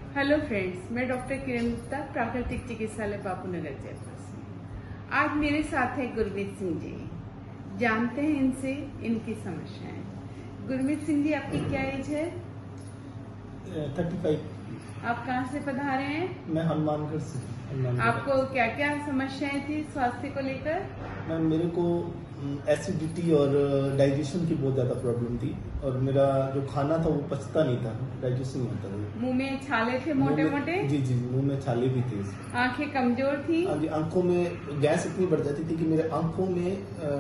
Hello friends, मैं doctor Kiran Gupta, प्राकृतिक चिकित्सालय बापूनगर जयपुर से। आज मेरे साथ है गुरमीत सिंह जी। जानते हैं इनसे इनकी समस्याएं। गुरमीत सिंह जी, आपकी क्या एज है? 35। आप कहाँ से पधारे हैं? मैं हनुमानगढ़ से। आपको क्या क्या समस्याएं थी स्वास्थ्य को लेकर? मैम, मेरे को एसिडिटी और डाइजेशन की बहुत ज्यादा प्रॉब्लम थी और मेरा जो खाना था वो पचता नहीं था, डाइजेशन नहीं होता था। मुंह में छाले थे मोटे मोटे? जी जी, मुंह में छाले भी थे। आंखें कमजोर थी? हाँ जी, आंखों में गैस इतनी बढ़ जाती थी कि मेरे आंखों में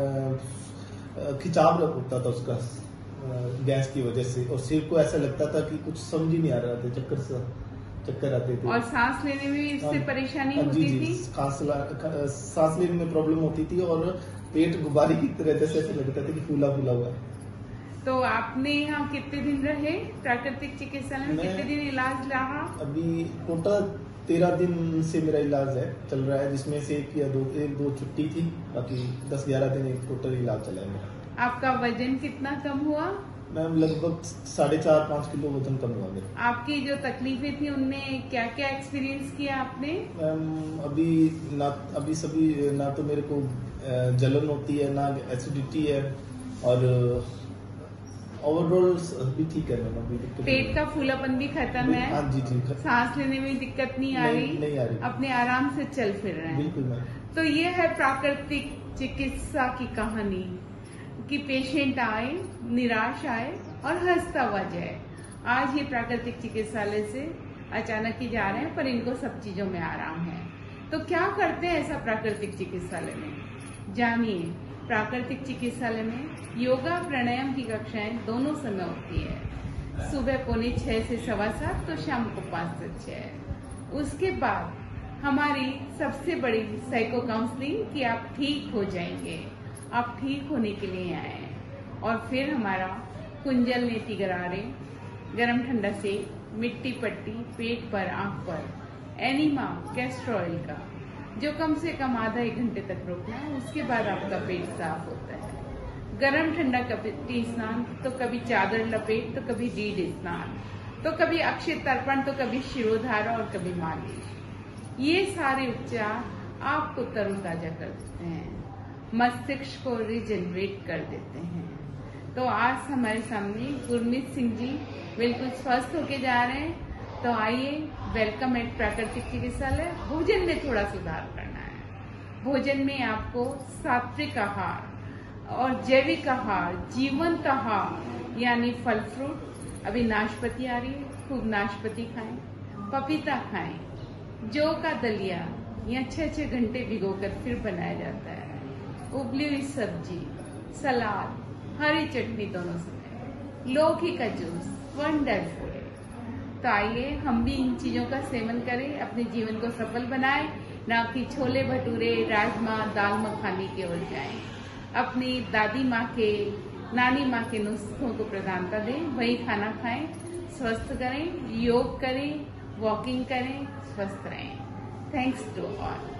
खिंचाव होता था उसका, गैस की वजह से। और सिर को ऐसा लगता था कि कुछ समझ ही नहीं आ रहा था, चक्कर आते थे। और सांस लेने में इससे परेशानी होती थी? सांस लेने में प्रॉब्लम होती थी और पेट गुब्बारे की तरह जैसे ऐसे लगता था कि फूला फूला हुआ है। तो आपने यहाँ कितने दिन रहे प्राकृतिक चिकित्सालय में? कितने दिन इलाज रहा? अभी टोटल 13 दिन से मेरा इलाज चल रहा है, जिसमें से एक दो छुट्टी थी, बाकी 10-11 दिन टोटल इलाज चला है मेरा। आपका वजन कितना कम हुआ? मैम, लगभग 4.5-5 किलो वजन कम हुआ मेरा। आपकी जो तकलीफें थी उनमें क्या क्या एक्सपीरियंस किया आपने? मैम, अभी सभी ना तो मेरे को जलन होती है, ना एसिडिटी है, और ओवरऑल भी ठीक है। मैम, अभी पेट का फूलापन भी खत्म है? हाँ जी जी। सांस लेने में दिक्कत नहीं आ रही? नहीं आ रही। अपने आराम से चल फिर रहे हैं? बिल्कुल मैम। तो ये है प्राकृतिक चिकित्सा की कहानी कि पेशेंट आए, निराश आए और हंसता हुआ जाए। आज ये प्राकृतिक चिकित्सालय से अचानक ही जा रहे हैं, पर इनको सब चीजों में आराम है। तो क्या करते हैं ऐसा प्राकृतिक चिकित्सालय में? जानिए। प्राकृतिक चिकित्सालय में योगा प्राणायाम की कक्षाएं दोनों समय होती है, सुबह 6:45 से 7:15, तो शाम को 5 से 6। उसके बाद हमारी सबसे बड़ी साइको काउंसलिंग कि आप ठीक हो जाएंगे, आप ठीक होने के लिए आए हैं। और फिर हमारा कुंजल नेति गरारे, गरम ठंडा से मिट्टी पट्टी पेट पर, आंख पर, एनिमा कैस्टर ऑयल का, जो कम से कम आधा 1 घंटे तक रोकना है। उसके बाद आपका पेट साफ होता है। गरम ठंडा कपटी स्नान, तो कभी चादर लपेट, तो कभी डीड स्नान, तो कभी अक्षय तर्पण, तो कभी शिरोधारा और कभी मालिश। ये सारे उपचार आपको तरोताजा कर देते हैं, मस्तिष्क को रिजनरेट कर देते हैं। तो आज हमारे सामने गुरमीत सिंह जी बिल्कुल स्वस्थ होके जा रहे हैं। तो आइए, वेलकम एट प्राकृतिक चिकित्सालय। भोजन में थोड़ा सुधार करना है। भोजन में आपको सात्विक आहार और जैविक आहार, जीवंत आहार यानी फल फ्रूट। अभी नाशपाती आ रही है, खूब नाशपाती खाएं, पपीता खाएं, जौ का दलिया या 6-6 घंटे भिगोकर फिर बनाया जाता है, उबली हुई सब्जी, सलाद, हरी चटनी दोनों समय, लौकी का जूस वंडरफुल है। तो आइए हम भी इन चीजों का सेवन करें, अपने जीवन को सफल बनाएं, ना कि छोले भटूरे, राजमा, दाल मखानी की ओर जाएं। अपनी दादी माँ के, नानी माँ के नुस्खों को प्रधानता दें, वही खाना खाएं, स्वस्थ करें, योग करें, वॉकिंग करें, स्वस्थ रहें। Thanks to all.